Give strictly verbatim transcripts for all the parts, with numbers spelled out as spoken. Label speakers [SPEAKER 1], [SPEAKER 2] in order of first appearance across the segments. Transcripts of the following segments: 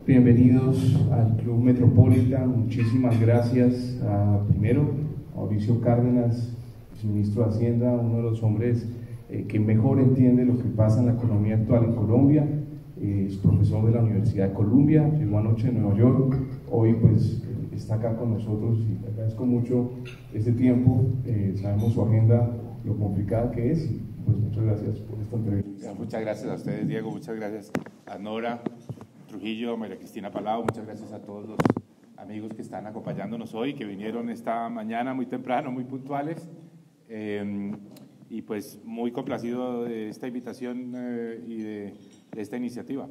[SPEAKER 1] Bienvenidos al Club Metropolitan. Muchísimas gracias a, primero, Mauricio Cárdenas, ministro de Hacienda, uno de los hombres eh, que mejor entiende lo que pasa en la economía actual en Colombia. Eh, es profesor de la Universidad de Columbia, llegó anoche de Nueva York, hoy pues eh, está acá con nosotros y le agradezco mucho este tiempo. Eh, sabemos su agenda, lo complicada que es, y pues muchas gracias por esta entrevista.
[SPEAKER 2] Muchas gracias a ustedes, Diego, muchas gracias a Nora Trujillo, a María Cristina Palau, muchas gracias a todos los amigos que están acompañándonos hoy, que vinieron esta mañana muy temprano, muy puntuales, eh, y pues muy complacido de esta invitación eh, y de, de esta iniciativa.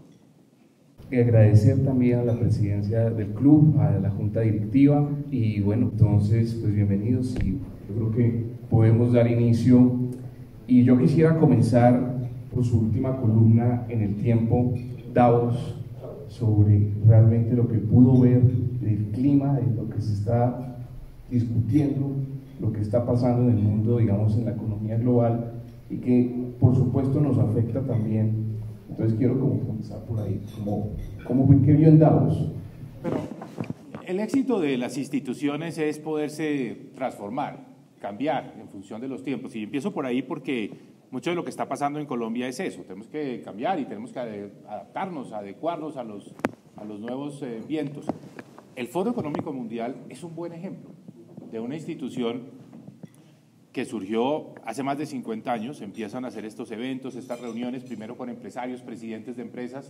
[SPEAKER 1] Y agradecer también a la presidencia del club, a la junta directiva, y bueno, entonces pues bienvenidos, y yo creo que podemos dar inicio. Y yo quisiera comenzar por su última columna en El Tiempo, Davos, sobre realmente lo que pudo ver del clima, de lo que se está discutiendo, lo que está pasando en el mundo, digamos, en la economía global, y que por supuesto nos afecta también. Entonces quiero como comenzar por ahí, como, ¿cómo fue que vio en Davos?
[SPEAKER 2] Pero el éxito de las instituciones es poderse transformar, cambiar en función de los tiempos, y empiezo por ahí porque mucho de lo que está pasando en Colombia es eso. Tenemos que cambiar y tenemos que adaptarnos, adecuarnos a los, a los nuevos eh, vientos. El Foro Económico Mundial es un buen ejemplo de una institución que surgió hace más de cincuenta años. Empiezan a hacer estos eventos, estas reuniones, primero con empresarios, presidentes de empresas,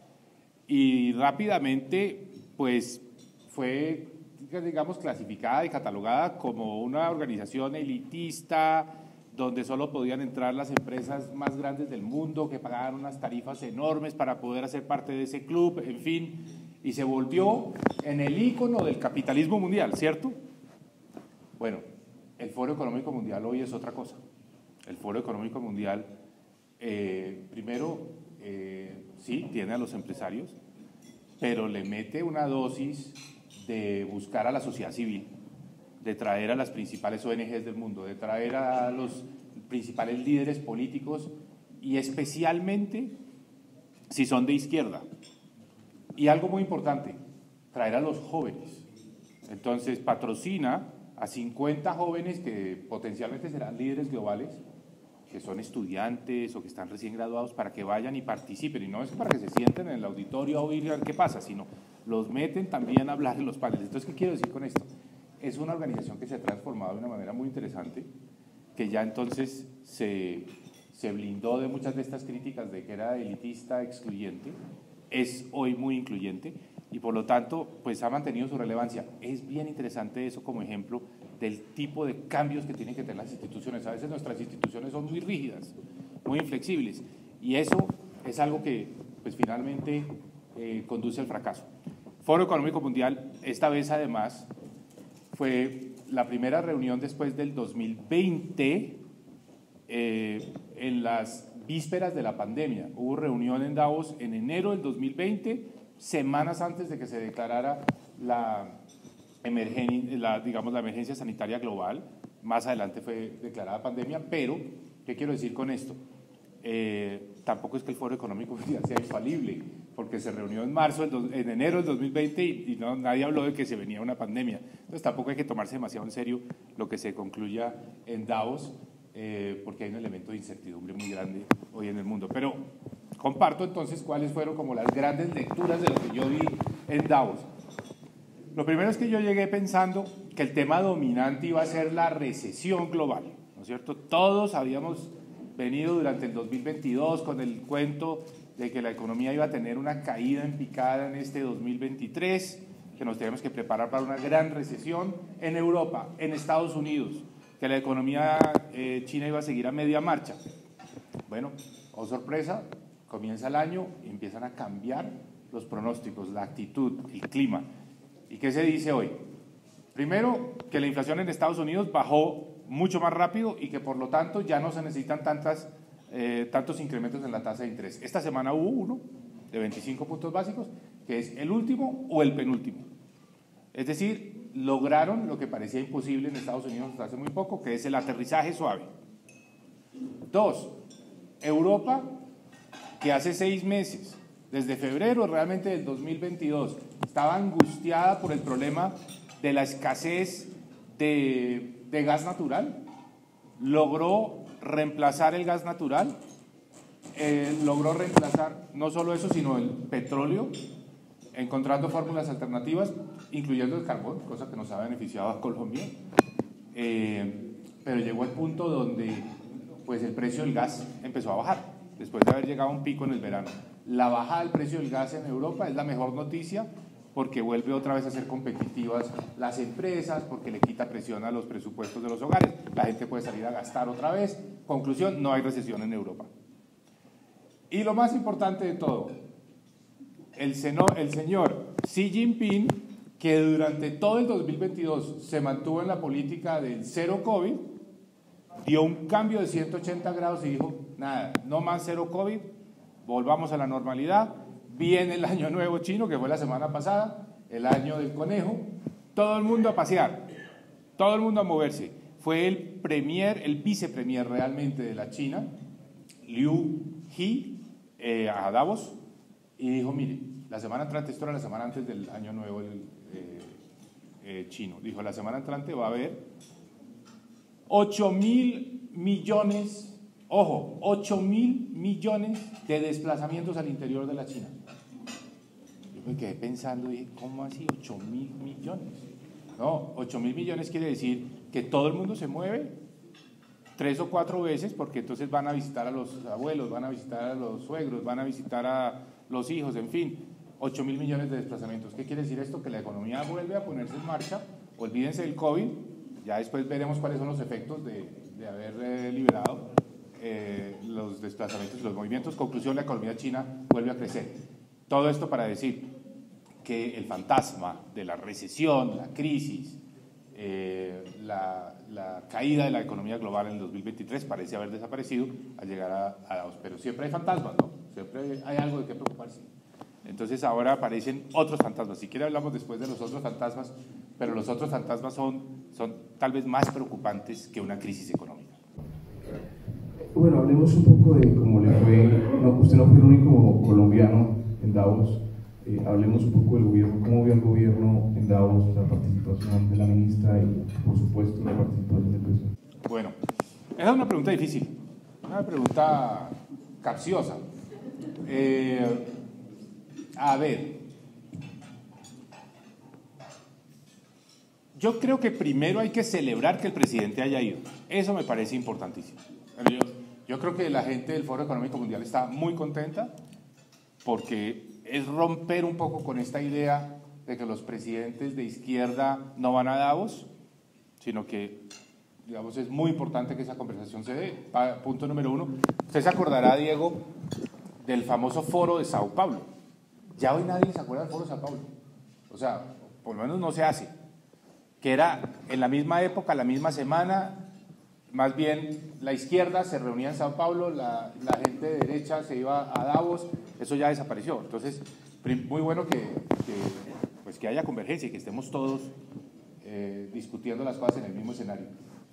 [SPEAKER 2] y rápidamente pues fue, digamos, clasificada y catalogada como una organización elitista, donde solo podían entrar las empresas más grandes del mundo, que pagaban unas tarifas enormes para poder hacer parte de ese club, en fin, y se volvió en el ícono del capitalismo mundial, ¿cierto? Bueno, el Foro Económico Mundial hoy es otra cosa. El Foro Económico Mundial, eh, primero, eh, sí, tiene a los empresarios, pero le mete una dosis de buscar a la sociedad civil, de traer a las principales O N Ges del mundo, de traer a los principales líderes políticos, y especialmente si son de izquierda. Y algo muy importante, traer a los jóvenes. Entonces patrocina a cincuenta jóvenes que potencialmente serán líderes globales, que son estudiantes o que están recién graduados, para que vayan y participen, y no es para que se sienten en el auditorio a oír qué pasa, sino los meten también a hablar en los paneles. Entonces, ¿qué quiero decir con esto? Es una organización que se ha transformado de una manera muy interesante, que ya entonces se, se blindó de muchas de estas críticas de que era elitista, excluyente, es hoy muy incluyente, y por lo tanto pues ha mantenido su relevancia. Es bien interesante eso como ejemplo del tipo de cambios que tienen que tener las instituciones. A veces nuestras instituciones son muy rígidas, muy inflexibles, y eso es algo que pues finalmente eh, conduce al fracaso. Foro Económico Mundial, esta vez además, fue la primera reunión después del dos mil veinte, eh, en las vísperas de la pandemia. Hubo reunión en Davos en enero del dos mil veinte, semanas antes de que se declarara la, emergen, la, digamos, la emergencia sanitaria global. Más adelante fue declarada pandemia, pero ¿qué quiero decir con esto? Eh, tampoco es que el Foro Económico Mundial sea infalible, porque se reunió en marzo, en enero del dos mil veinte, y, y no, nadie habló de que se venía una pandemia. Entonces tampoco hay que tomarse demasiado en serio lo que se concluya en Davos, eh, porque hay un elemento de incertidumbre muy grande hoy en el mundo. Pero comparto entonces cuáles fueron como las grandes lecturas de lo que yo vi en Davos. Lo primero es que yo llegué pensando que el tema dominante iba a ser la recesión global, ¿no es cierto? Todos habíamos venido durante el dos mil veintidós con el cuento de que la economía iba a tener una caída en picada en este dos mil veintitrés, que nos tenemos que preparar para una gran recesión en Europa, en Estados Unidos, que la economía eh, china iba a seguir a media marcha. Bueno, oh sorpresa, comienza el año y empiezan a cambiar los pronósticos, la actitud, el clima. ¿Y qué se dice hoy? Primero, que la inflación en Estados Unidos bajó mucho más rápido y que por lo tanto ya no se necesitan tantas, eh, tantos incrementos en la tasa de interés. Esta semana hubo uno de veinticinco puntos básicos, que es el último o el penúltimo. Es decir, lograron lo que parecía imposible en Estados Unidos hasta hace muy poco, que es el aterrizaje suave. Dos, Europa, que hace seis meses desde febrero realmente del dos mil veintidós, estaba angustiada por el problema de la escasez de, de gas natural, logró reemplazar el gas natural, eh, logró reemplazar no solo eso, sino el petróleo, encontrando fórmulas alternativas, incluyendo el carbón, cosa que nos ha beneficiado a Colombia, eh, pero llegó al punto donde pues, el precio del gas empezó a bajar, después de haber llegado a un pico en el verano. La bajada del precio del gas en Europa es la mejor noticia porque vuelve otra vez a ser competitivas las empresas, porque le quita presión a los presupuestos de los hogares, la gente puede salir a gastar otra vez. Conclusión, no hay recesión en Europa. Y lo más importante de todo, el, seno, el señor Xi Jinping, que durante todo el dos mil veintidós se mantuvo en la política del cero COVID, dio un cambio de ciento ochenta grados y dijo, nada, no más cero COVID, volvamos a la normalidad. Viene el año nuevo chino, que fue la semana pasada, el año del conejo, todo el mundo a pasear, todo el mundo a moverse. Fue el premier, el vicepremier realmente de la China, Liu He, eh, a Davos, y dijo, mire, la semana entrante, esto era la semana antes del año nuevo el, eh, eh, chino, dijo, la semana entrante va a haber ocho mil millones, ojo, ocho mil millones de desplazamientos al interior de la China. Yo me quedé pensando, y ¿cómo así ocho mil millones? No, ocho mil millones quiere decir que todo el mundo se mueve tres o cuatro veces, porque entonces van a visitar a los abuelos, van a visitar a los suegros, van a visitar a los hijos, en fin, ocho mil millones de desplazamientos. ¿Qué quiere decir esto? Que la economía vuelve a ponerse en marcha, olvídense del COVID, ya después veremos cuáles son los efectos de, de haber eh, liberado eh, los desplazamientos y los movimientos. Conclusión, la economía china vuelve a crecer. Todo esto para decir que el fantasma de la recesión, la crisis, eh, la, la caída de la economía global en el dos mil veintitrés parece haber desaparecido al llegar a, a Davos. Pero siempre hay fantasmas, ¿no? Siempre hay algo de qué preocuparse. Entonces ahora aparecen otros fantasmas. Si quiere hablamos después de los otros fantasmas, pero los otros fantasmas son, son tal vez más preocupantes que una crisis económica.
[SPEAKER 1] Bueno, hablemos un poco de cómo le fue, no, usted no fue el único colombiano en Davos, eh, hablemos un poco del gobierno, cómo vio el gobierno en Davos, la participación de la ministra y por supuesto la participación del presidente.
[SPEAKER 2] Bueno, esa es una pregunta difícil, una pregunta capciosa. Eh, a ver, yo creo que primero hay que celebrar que el presidente haya ido, eso me parece importantísimo. Yo, yo creo que la gente del Foro Económico Mundial está muy contenta porque es romper un poco con esta idea de que los presidentes de izquierda no van a Davos, sino que, digamos, es muy importante que esa conversación se dé. Punto número uno. Usted se acordará, Diego, del famoso Foro de Sao Paulo. Ya hoy nadie se acuerda del Foro de Sao Paulo. O sea, por lo menos no se hace. Que era en la misma época, la misma semana, más bien la izquierda se reunía en Sao Paulo, la, la gente de derecha se iba a Davos, eso ya desapareció. Entonces, muy bueno que, que, pues que haya convergencia y que estemos todos eh, discutiendo las cosas en el mismo escenario.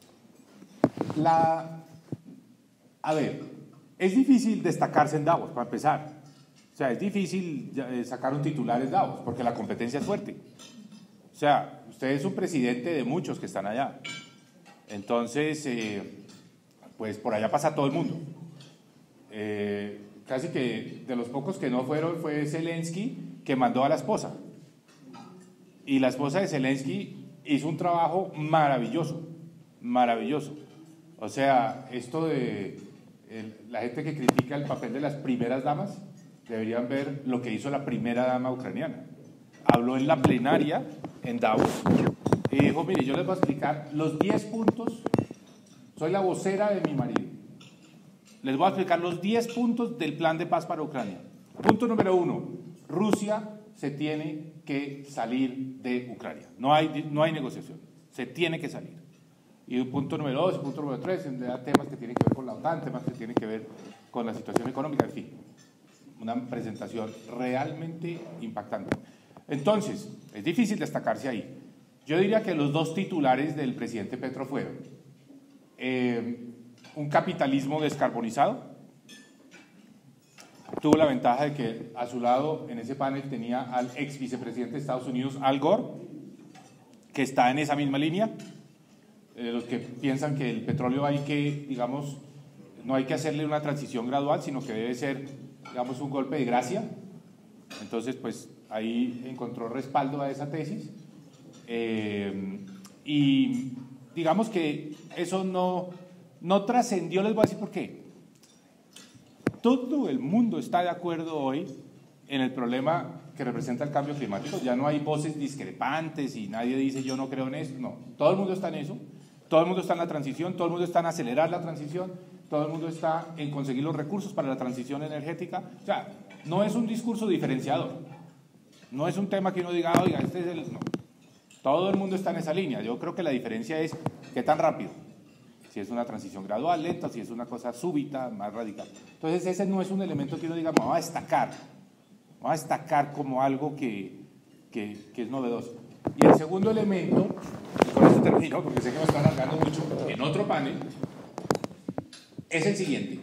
[SPEAKER 2] La, a ver, es difícil destacarse en Davos, para empezar. O sea, es difícil sacar un titular en Davos, porque la competencia es fuerte. O sea, usted es un presidente de muchos que están allá. Entonces, eh, pues por allá pasa todo el mundo. Eh, casi que de los pocos que no fueron fue Zelensky, que mandó a la esposa. Y la esposa de Zelensky hizo un trabajo maravilloso, maravilloso. O sea, esto de el, la gente que critica el papel de las primeras damas, deberían ver lo que hizo la primera dama ucraniana. Habló en la plenaria en Davos y dijo, mire, yo les voy a explicar los diez puntos, soy la vocera de mi marido, les voy a explicar los diez puntos del plan de paz para Ucrania. Punto número uno, Rusia se tiene que salir de Ucrania, no hay, no hay negociación, se tiene que salir. Y punto número dos, punto número tres, temas que tienen que ver con la OTAN, temas que tienen que ver con la situación económica, en fin, una presentación realmente impactante. Entonces, es difícil destacarse ahí. Yo diría que los dos titulares del presidente Petro fueron eh, un capitalismo descarbonizado tuvo la ventaja de que a su lado en ese panel tenía al ex vicepresidente de Estados Unidos, Al Gore, que está en esa misma línea. Eh, los que piensan que el petróleo hay que, digamos, no hay que hacerle una transición gradual, sino que debe ser, digamos, un golpe de gracia. Entonces, pues ahí encontró respaldo a esa tesis. Eh, y digamos que eso no, no trascendió, les voy a decir por qué. Todo el mundo está de acuerdo hoy en el problema que representa el cambio climático. Ya no hay voces discrepantes y nadie dice yo no creo en eso. No, todo el mundo está en eso. Todo el mundo está en la transición, todo el mundo está en acelerar la transición, todo el mundo está en conseguir los recursos para la transición energética. O sea, no es un discurso diferenciador. No es un tema que uno diga, oiga, este es el... No. Todo el mundo está en esa línea. Yo creo que la diferencia es qué tan rápido. Si es una transición gradual, lenta, si es una cosa súbita, más radical. Entonces ese no es un elemento que uno diga, vamos a destacar. Vamos a destacar como algo que, que, que es novedoso. Y el segundo elemento, y con esto termino porque sé que me estoy alargando mucho, en otro panel, es el siguiente.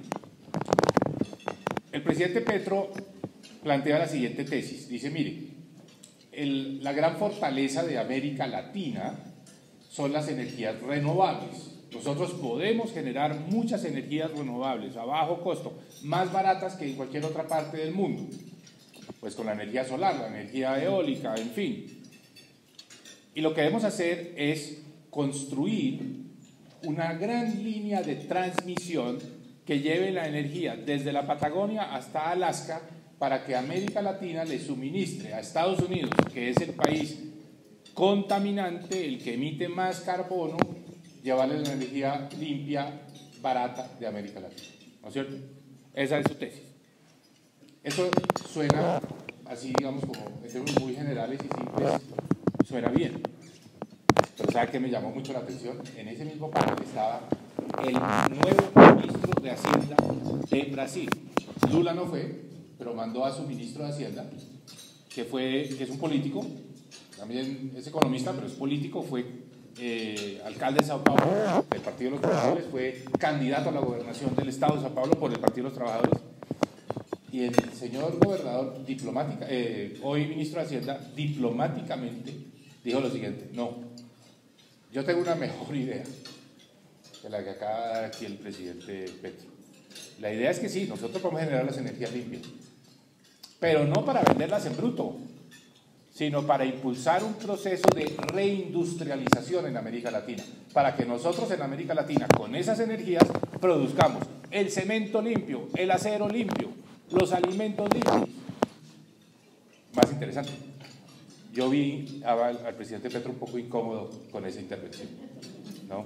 [SPEAKER 2] El presidente Petro plantea la siguiente tesis. Dice, mire, el, la gran fortaleza de América Latina son las energías renovables. Nosotros podemos generar muchas energías renovables a bajo costo, más baratas que en cualquier otra parte del mundo. Pues con la energía solar, la energía eólica, en fin. Y lo que debemos hacer es construir una gran línea de transmisión que lleve la energía desde la Patagonia hasta Alaska para que América Latina le suministre a Estados Unidos, que es el país contaminante, el que emite más carbono, llevarle la energía limpia, barata de América Latina. ¿No es cierto? Esa es su tesis. Eso suena así, digamos, como en términos muy generales y simples, suena bien. Pero ¿sabe qué me llamó mucho la atención? En ese mismo panel estaba el nuevo ministro de Hacienda de Brasil. Lula no fue, pero mandó a su ministro de Hacienda, que, fue, que es un político, también es economista, pero es político, fue eh, alcalde de Sao Paulo del Partido de los Trabajadores, fue candidato a la gobernación del Estado de Sao Paulo por el Partido de los Trabajadores. Y el señor gobernador, diplomática, eh, hoy ministro de Hacienda, diplomáticamente dijo lo siguiente: no, yo tengo una mejor idea que la que acaba de dar aquí el presidente Petro. La idea es que sí, nosotros podemos generar las energías limpias, pero no para venderlas en bruto, sino para impulsar un proceso de reindustrialización en América Latina, para que nosotros en América Latina, con esas energías, produzcamos el cemento limpio, el acero limpio, los alimentos limpios. Más interesante. Yo vi al, al presidente Petro un poco incómodo con esa intervención, ¿no?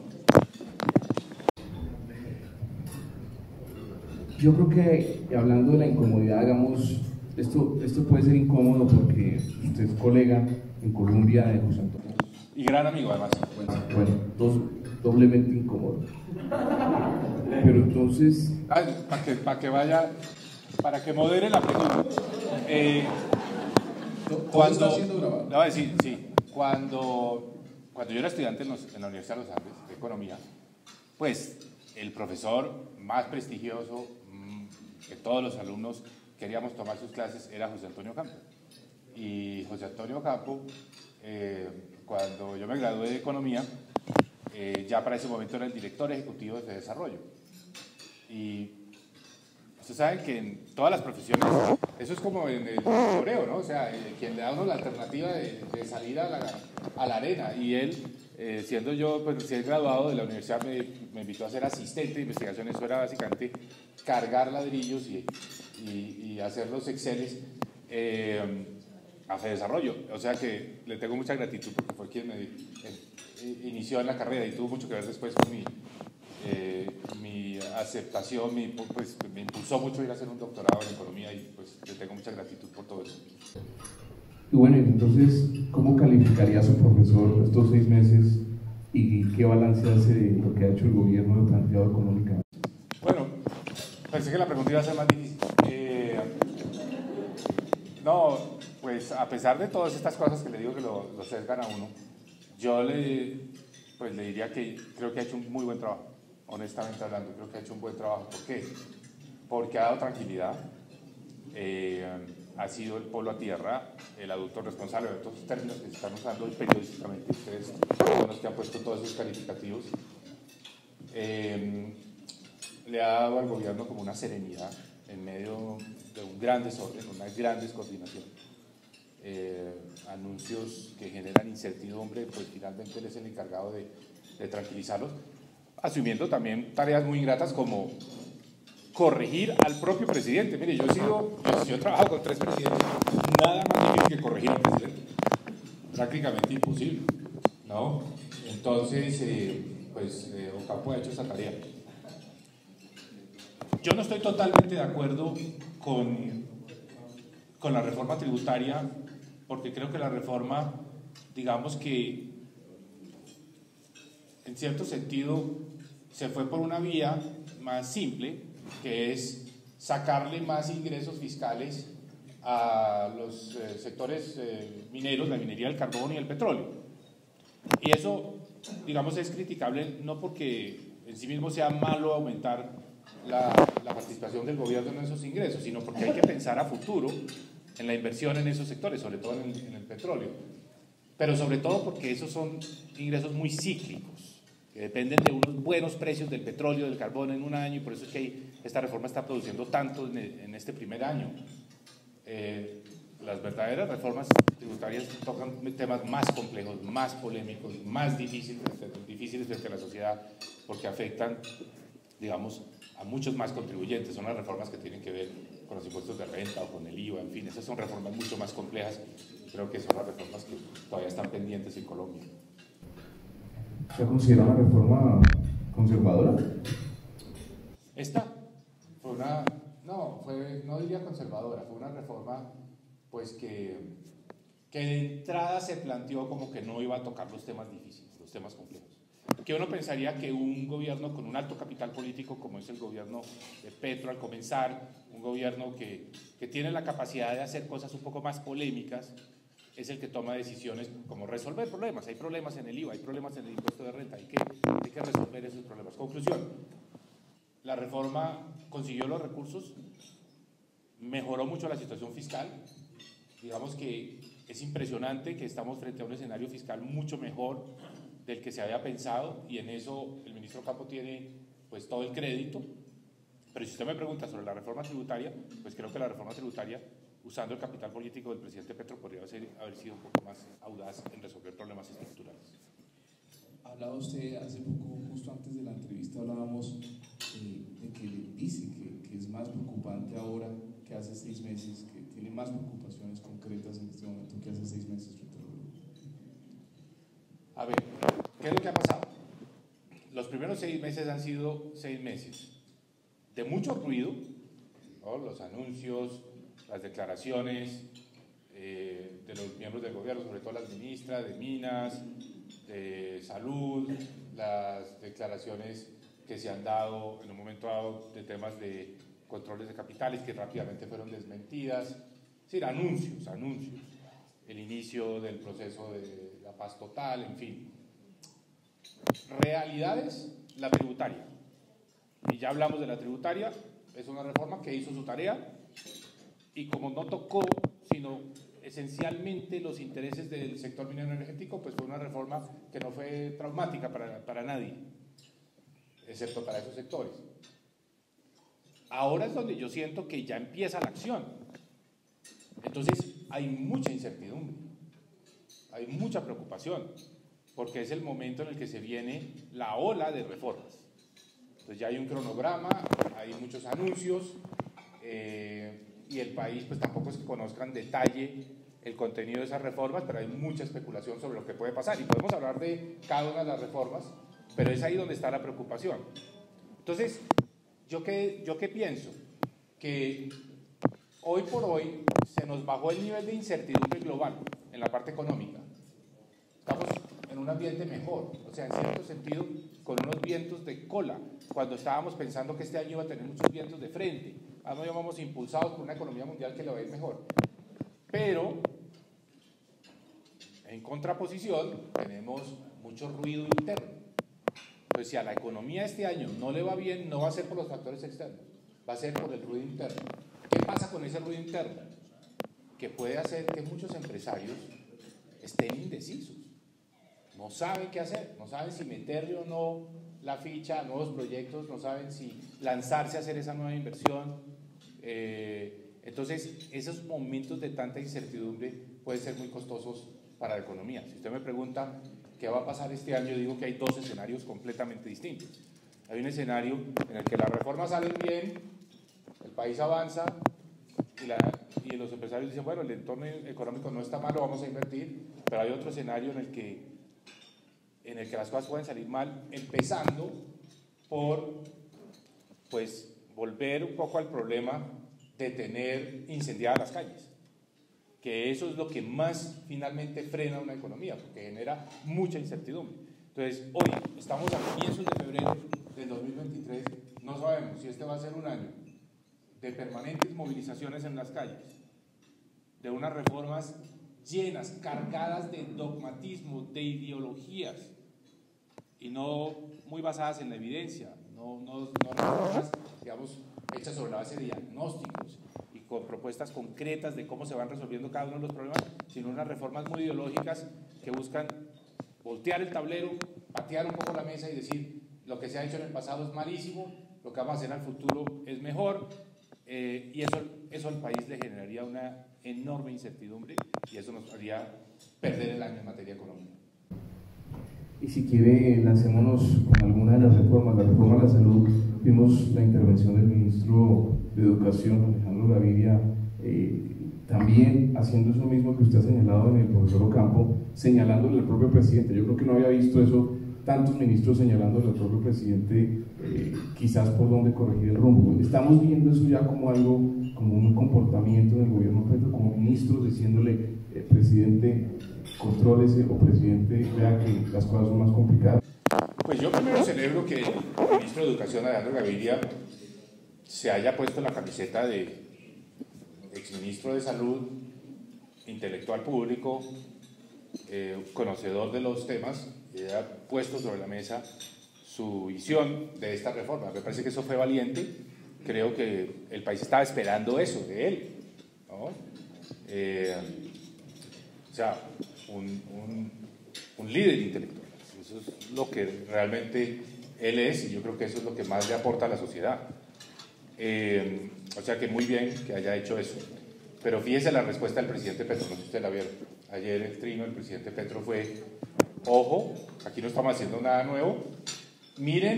[SPEAKER 1] Yo creo que, hablando de la incomodidad, hagamos, esto, esto puede ser incómodo porque usted es colega en Colombia de José Antonio.
[SPEAKER 2] Y gran amigo, además.
[SPEAKER 1] Bueno, bueno dos, doblemente incómodo. Pero entonces...
[SPEAKER 2] Ah, para que, para que vaya, para que modere la pregunta. Eh, cuando, está siendo grabado? Le voy a decir, sí, cuando, cuando yo era estudiante en, los, en la Universidad de los Andes, de Economía, pues el profesor más prestigioso mmm, que todos los alumnos queríamos tomar sus clases era José Antonio Campo. Y José Antonio Campo, eh, cuando yo me gradué de Economía, eh, ya para ese momento era el director ejecutivo de Desarrollo. Y ustedes saben que en todas las profesiones, eso es como en el coreo, ¿no? O sea, eh, quien le da a uno la alternativa de, de salir a la, a la arena. Y él, eh, siendo yo pues, recién graduado de la universidad, me, me invitó a ser asistente de investigación. Eso era básicamente cargar ladrillos y, y, y hacer los exceles eh, a Desarrollo. O sea que le tengo mucha gratitud porque fue quien me eh, inició en la carrera y tuvo mucho que ver después con mi... Eh, mi aceptación, mi, pues, me impulsó mucho ir a hacer un doctorado en economía y pues le tengo mucha gratitud por todo eso.
[SPEAKER 1] Y bueno, entonces, ¿cómo calificaría a su profesor estos seis meses y qué balance hace de lo que ha hecho el gobierno de planteado económicamente?
[SPEAKER 2] Bueno, pensé que la pregunta iba a ser más difícil. Eh, no, pues a pesar de todas estas cosas que le digo que lo, lo sesgan a uno, yo le, pues, le diría que creo que ha hecho un muy buen trabajo. Honestamente hablando, creo que ha hecho un buen trabajo. ¿Por qué? Porque ha dado tranquilidad, eh, ha sido el polo a tierra el adulto responsable de todos los términos que se están usando periodísticamente. Ustedes son los que han puesto todos esos calificativos. Eh, le ha dado al gobierno como una serenidad en medio de un gran desorden, una gran descoordinación. Eh, anuncios que generan incertidumbre, pues finalmente él es el encargado de, de tranquilizarlos, asumiendo también tareas muy ingratas como corregir al propio presidente. Mire, yo he sido, yo, yo he trabajado con tres presidentes, nada más difícil que corregir al presidente, prácticamente imposible, ¿no? Entonces, eh, pues eh, Ocampo ha hecho esa tarea. Yo no estoy totalmente de acuerdo con, con la reforma tributaria, porque creo que la reforma, digamos que en cierto sentido se fue por una vía más simple, que es sacarle más ingresos fiscales a los eh, sectores eh, mineros, la minería del carbón y el petróleo. Y eso, digamos, es criticable no porque en sí mismo sea malo aumentar la, la participación del gobierno en esos ingresos, sino porque hay que pensar a futuro en la inversión en esos sectores, sobre todo en el, en el petróleo, pero sobre todo porque esos son ingresos muy cíclicos, que dependen de unos buenos precios del petróleo, del carbón en un año, y por eso es que hay, esta reforma está produciendo tanto en, el, en este primer año. Eh, las verdaderas reformas tributarias tocan temas más complejos, más polémicos, más difíciles, difíciles frente a la sociedad, porque afectan, digamos, a muchos más contribuyentes. Son las reformas que tienen que ver con los impuestos de renta o con el I V A, en fin, esas son reformas mucho más complejas. Creo que son las reformas que todavía están pendientes en Colombia.
[SPEAKER 1] ¿Se considera una reforma conservadora?
[SPEAKER 2] Esta fue una, no, fue, no diría conservadora, fue una reforma pues que, que de entrada se planteó como que no iba a tocar los temas difíciles, los temas complejos. Que uno pensaría que un gobierno con un alto capital político como es el gobierno de Petro al comenzar, un gobierno que, que tiene la capacidad de hacer cosas un poco más polémicas, es el que toma decisiones como resolver problemas. Hay problemas en el I V A, hay problemas en el impuesto de renta, hay que, hay que resolver esos problemas. Conclusión, la reforma consiguió los recursos, mejoró mucho la situación fiscal. Digamos que es impresionante que estamos frente a un escenario fiscal mucho mejor del que se había pensado, y en eso el ministro Ocampo tiene pues todo el crédito. Pero si usted me pregunta sobre la reforma tributaria, pues creo que la reforma tributaria, usando el capital político del presidente Petro, podría ser, haber sido un poco más audaz en resolver problemas estructurales.
[SPEAKER 3] Hablaba usted hace poco, justo antes de la entrevista, hablábamos eh, de que dice que, que es más preocupante ahora que hace seis meses, que tiene más preocupaciones concretas en este momento que hace seis meses.
[SPEAKER 2] A ver, ¿qué es lo que ha pasado? Los primeros seis meses han sido seis meses de mucho ruido, ¿no? Los anuncios, las declaraciones eh, de los miembros del gobierno, sobre todo las ministras de Minas, de Salud, las declaraciones que se han dado en un momento dado de temas de controles de capitales que rápidamente fueron desmentidas. Es decir, anuncios, anuncios. El inicio del proceso de la paz total, en fin. Realidades, la tributaria. Y ya hablamos de la tributaria, es una reforma que hizo su tarea y como no tocó, sino esencialmente los intereses del sector minero energético, pues fue una reforma que no fue traumática para, para nadie, excepto para esos sectores. Ahora es donde yo siento que ya empieza la acción. Entonces hay mucha incertidumbre, hay mucha preocupación, porque es el momento en el que se viene la ola de reformas. Entonces ya hay un cronograma, hay muchos anuncios, eh, y el país pues tampoco es que conozca en detalle el contenido de esas reformas, pero hay mucha especulación sobre lo que puede pasar, y podemos hablar de cada una de las reformas, pero es ahí donde está la preocupación. Entonces, ¿yo qué, yo qué pienso? Que hoy por hoy se nos bajó el nivel de incertidumbre global en la parte económica. Estamos en un ambiente mejor, o sea, en cierto sentido, con unos vientos de cola, cuando estábamos pensando que este año iba a tener muchos vientos de frente. Ahora nos vamos impulsados por una economía mundial que lo va a ir mejor. Pero, en contraposición, tenemos mucho ruido interno. Entonces, si a la economía este año no le va bien, no va a ser por los factores externos, va a ser por el ruido interno. ¿Qué pasa con ese ruido interno? Que puede hacer que muchos empresarios estén indecisos, no saben qué hacer, no saben si meterle o no la ficha a nuevos proyectos, no saben si lanzarse a hacer esa nueva inversión. Eh, entonces, esos momentos de tanta incertidumbre pueden ser muy costosos para la economía. Si usted me pregunta qué va a pasar este año, yo digo que hay dos escenarios completamente distintos. Hay un escenario en el que las reformas salen bien, el país avanza y, la, y los empresarios dicen, bueno, el entorno económico no está malo, vamos a invertir, pero hay otro escenario en el que, en el que las cosas pueden salir mal, empezando por pues, volver un poco al problema de tener incendiadas las calles, que eso es lo que más finalmente frena una economía, porque genera mucha incertidumbre. Entonces, hoy estamos a comienzos de febrero del dos mil veintitrés, no sabemos si este va a ser un año de permanentes movilizaciones en las calles, de unas reformas llenas, cargadas de dogmatismo, de ideologías, y no muy basadas en la evidencia, no, no, no reformas, digamos, hechas sobre la base de diagnósticos y con propuestas concretas de cómo se van resolviendo cada uno de los problemas, sino unas reformas muy ideológicas que buscan voltear el tablero, patear un poco la mesa y decir lo que se ha hecho en el pasado es malísimo, lo que vamos a hacer al futuro es mejor, eh, y eso, eso al país le generaría una enorme incertidumbre y eso nos haría perder el año en materia económica.
[SPEAKER 1] Y si quiere, lancémonos con alguna de las reformas. La reforma a la salud, vimos la intervención del ministro de Educación, Alejandro Gaviria, eh, también haciendo eso mismo que usted ha señalado en el profesor Ocampo, señalándole al propio presidente. Yo creo que no había visto eso, tantos ministros señalándole al propio presidente, eh, quizás por dónde corregir el rumbo. Estamos viendo eso ya como algo, como un comportamiento en el gobierno Petro, como ministros diciéndole, eh, presidente, contrólese, o presidente, vea que las cosas son más complicadas.
[SPEAKER 2] Pues yo primero celebro que el ministro de Educación, Alejandro Gaviria, se haya puesto la camiseta de exministro de Salud, intelectual público, eh, conocedor de los temas, y ha puesto sobre la mesa su visión de esta reforma. Me parece que eso fue valiente, creo que el país estaba esperando eso de él, ¿no? Eh, o sea, un, un, un líder intelectual, eso es lo que realmente él es, y yo creo que eso es lo que más le aporta a la sociedad. Eh, o sea que muy bien que haya hecho eso. Pero fíjese la respuesta del presidente Petro, no sé si usted la vieron. Ayer el trino del presidente Petro fue, ojo, aquí no estamos haciendo nada nuevo, miren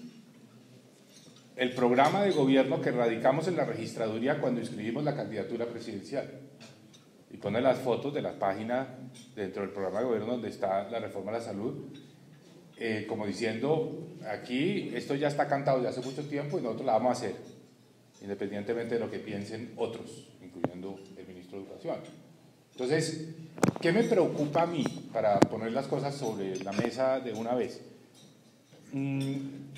[SPEAKER 2] el programa de gobierno que radicamos en la registraduría cuando inscribimos la candidatura presidencial. Y pone las fotos de la página dentro del programa de gobierno donde está la reforma a la salud, eh, como diciendo, aquí esto ya está cantado ya hace mucho tiempo y nosotros la vamos a hacer, independientemente de lo que piensen otros, incluyendo el ministro de Educación. Entonces, ¿qué me preocupa a mí, para poner las cosas sobre la mesa de una vez? Mm,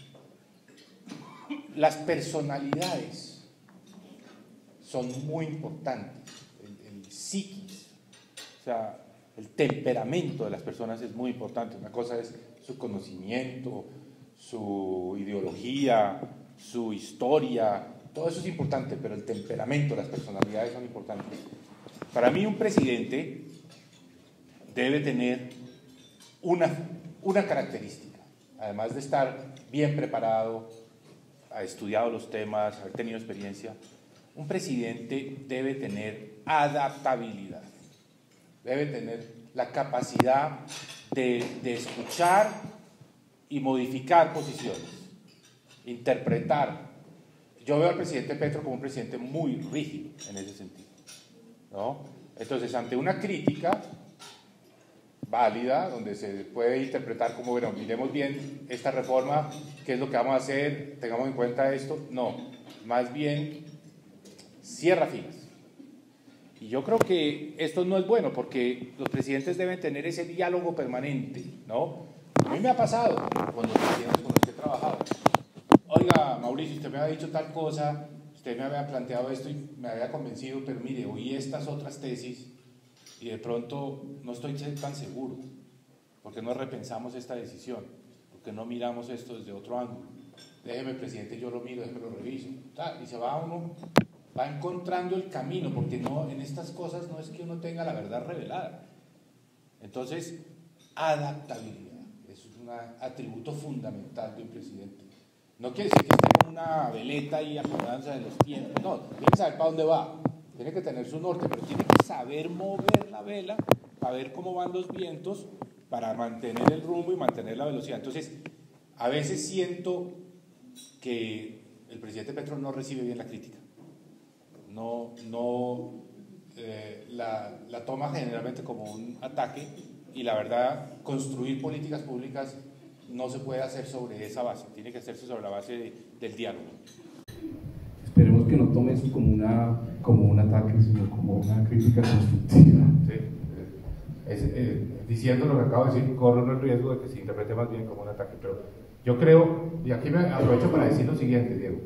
[SPEAKER 2] las personalidades son muy importantes, el, el psiquis, o sea, el temperamento de las personas es muy importante. Una cosa es su conocimiento, su ideología, su historia, todo eso es importante, pero el temperamento, las personalidades son importantes. Para mí un presidente debe tener una, una característica, además de estar bien preparado, ha estudiado los temas, haber tenido experiencia, un presidente debe tener adaptabilidad, debe tener la capacidad de, de escuchar y modificar posiciones, interpretar. Yo veo al presidente Petro como un presidente muy rígido en ese sentido, ¿no? Entonces, ante una crítica válida, donde se puede interpretar como, bueno, miremos bien esta reforma, qué es lo que vamos a hacer, tengamos en cuenta esto, no, más bien cierra filas. Y yo creo que esto no es bueno, porque los presidentes deben tener ese diálogo permanente, ¿no? A mí me ha pasado con los presidentes con los que he trabajado. Oiga, Mauricio, usted me había dicho tal cosa, usted me había planteado esto y me había convencido, pero mire, oí estas otras tesis y de pronto no estoy tan seguro. ¿Por qué no repensamos esta decisión? ¿Por qué no miramos esto desde otro ángulo? Déjeme, presidente, yo lo miro, déjeme lo reviso. Y se va uno va encontrando el camino, porque no, en estas cosas no es que uno tenga la verdad revelada. Entonces, adaptabilidad, eso es un atributo fundamental de un presidente. No quiere decir que esté con una veleta y acordándose de los tiempos, no, tiene que saber para dónde va, tiene que tener su norte, pero tiene que saber mover la vela para ver cómo van los vientos, para mantener el rumbo y mantener la velocidad. Entonces, a veces siento que el presidente Petro no recibe bien la crítica, no, no eh, la, la toma generalmente como un ataque, y la verdad, construir políticas públicas no se puede hacer sobre esa base, tiene que hacerse sobre la base de, del diálogo.
[SPEAKER 1] Esperemos que no tome eso como, una, como un ataque, sino como una crítica constructiva.
[SPEAKER 4] Sí. Es, eh, diciendo lo que acabo de decir, corro el riesgo de que se interprete más bien como un ataque, pero yo creo, y aquí me aprovecho para decir lo siguiente, Diego: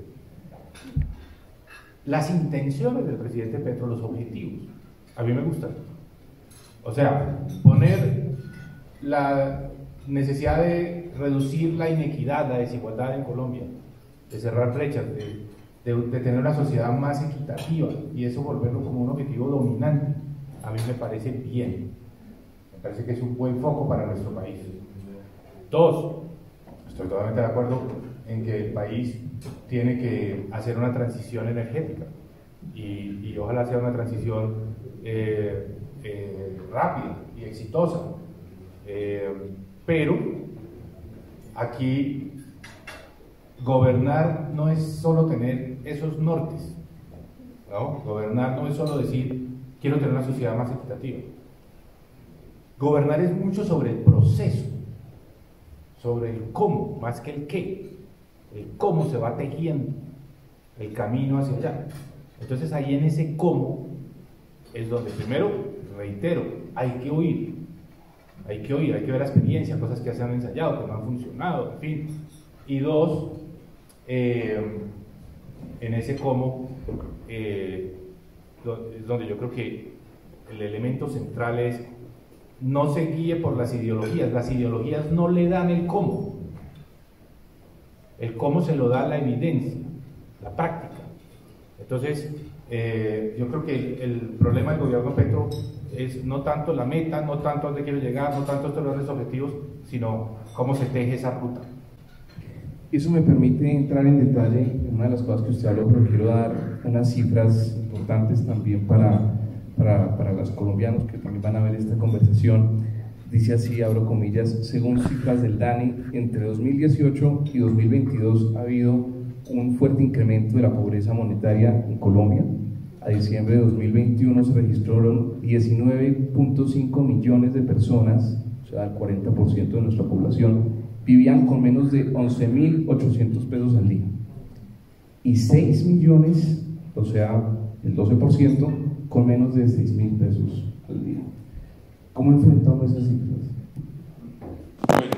[SPEAKER 4] las intenciones del presidente Petro, los objetivos, a mí me gustan. O sea, poner la necesidad de reducir la inequidad, la desigualdad en Colombia, de cerrar brechas, de, de, de tener una sociedad más equitativa, y eso volverlo como un objetivo dominante, a mí me parece bien. Me parece que es un buen foco para nuestro país. Dos, estoy totalmente de acuerdo en que el país tiene que hacer una transición energética, y, y ojalá sea una transición eh, eh, rápida y exitosa. Eh, pero aquí gobernar no es solo tener esos nortes, ¿no? Gobernar no es solo decir quiero tener una sociedad más equitativa. Gobernar es mucho sobre el proceso, sobre el cómo, más que el qué, el cómo se va tejiendo el camino hacia allá. Entonces ahí en ese cómo es donde, primero, reitero, hay que oír, hay que oír, hay que ver la experiencia, cosas que se han ensayado, que no han funcionado, en fin. Y dos, eh, en ese cómo eh, es donde yo creo que el elemento central es: no se guíe por las ideologías. Las ideologías no le dan el cómo. El cómo se lo da la evidencia, la práctica. Entonces, eh, yo creo que el problema del gobierno Petro es no tanto la meta, no tanto a dónde quiero llegar, no tanto estos los objetivos, sino cómo se teje esa ruta.
[SPEAKER 1] Eso me permite entrar en detalle en una de las cosas que usted habló, pero quiero dar unas cifras importantes también para, para, para los colombianos que también van a ver esta conversación. Dice así, abro comillas: según cifras del DANE, entre dos mil dieciocho y dos mil veintidós ha habido un fuerte incremento de la pobreza monetaria en Colombia. A diciembre de dos mil veintiuno se registraron diecinueve punto cinco millones de personas, o sea, el cuarenta por ciento de nuestra población, vivían con menos de once mil ochocientos pesos al día, y seis millones, o sea, el doce por ciento, con menos de seis mil pesos al día. ¿Cómo enfrentamos esas cifras?
[SPEAKER 2] Bueno,